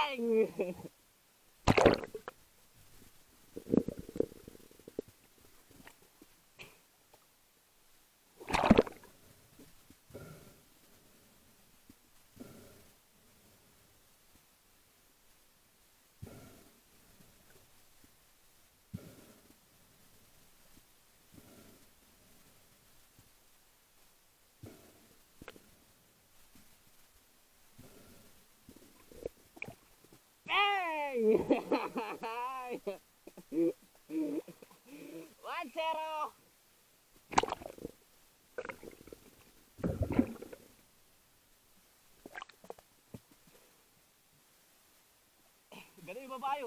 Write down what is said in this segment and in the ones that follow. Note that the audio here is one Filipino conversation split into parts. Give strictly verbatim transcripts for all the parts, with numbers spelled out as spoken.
Bang! One zero. Ganun yung babayo.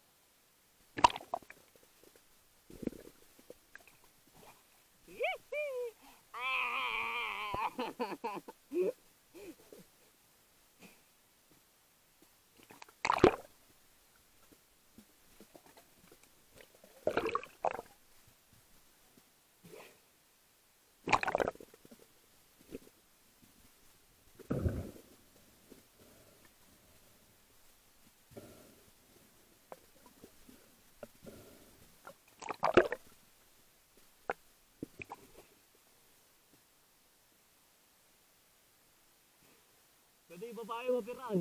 Pwede yung babae mapiraan.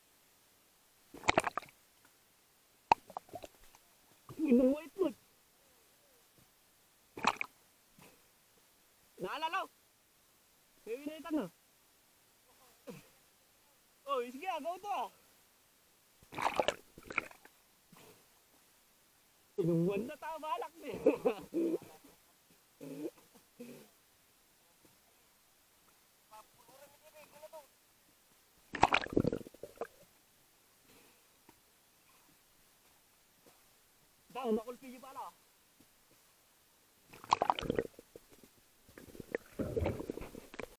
Inong white foot. Naalala ko. May winaitan na. Oh, sige agaw to ah. Inong one na tabalak din. Tao, makulpi yung pala.